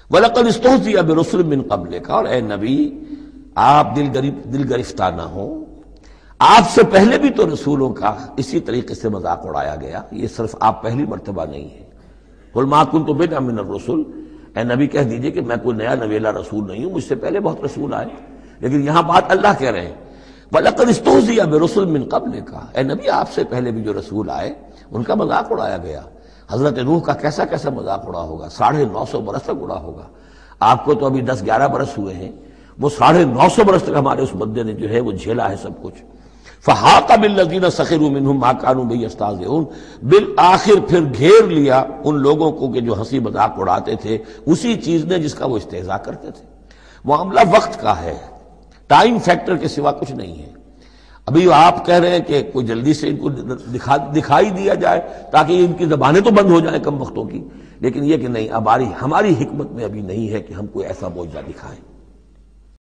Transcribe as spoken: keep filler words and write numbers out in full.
وَلَقَدِ اسْتُهْزِئَ بِرُسُلٍ مِّن قَبْلِكَ، اور اے نبی آپ دل گرف دل گرفتہ نہ ہو، آپ سے پہلے بھی تو رسولوں کا اسی طریقے سے مذاق اڑایا گیا، یہ صرف آپ پہلی مرتبہ نہیں ہے۔ قُلْ مَا كُنْتُ بِدْعًا مِّنَ الرُّسُلِ، اے نبی کہہ دیجئے کہ میں کوئی نیا نویلا رسول نہیں ہوں، مجھ سے پہلے بہت رسول آئے، لیکن یہاں بات اللہ کہہ رہے ہیں وَلَقَدِ اسْتُهْزِئَ بِرُسُلٍ مِّن قَبْلِكَ، اے نبی آپ سے پہلے بھی جو رسول آئے ان کا مذاق اڑایا گیا۔ حضرت نوح کا کیسا کیسا مذاق اڑا ہوگا، ساڑھے نو سو برس تک اڑا ہوگا۔ آپ کو تو ابھی دس گیارہ برس ہوئے ہیں، وہ ساڑھے نو سو برس تک ہمارے اس بندے نے جو ہے وہ جھیلا ہے سب کچھ۔ فَحَاقَ بِالَّذِينَ سَخِرُوا مِنْهُمْ مَا كَانُوا بِهِ يَسْتَهْزِئُونَ، بالآخر پھر گھیر لیا ان لوگوں کو کہ جو ہنسی مذاق اڑاتے تھے اسی چیز نے جس کا وہ استہزاء کرتے تھے۔ معاملہ وقت کا ہے، ٹائم فیکٹر کے سوا کچھ نہیں ہے۔ ابھی آپ کہہ رہے ہیں کہ کوئی جلدی سے ان کو دکھا دکھائی دیا جائے تاکہ ان کی زبانیں تو بند ہو جائیں کم وقتوں کی، لیکن یہ کہ نہیں، ہماری ہماری حکمت میں ابھی نہیں ہے کہ ہم کوئی ایسا معجزہ دکھائیں۔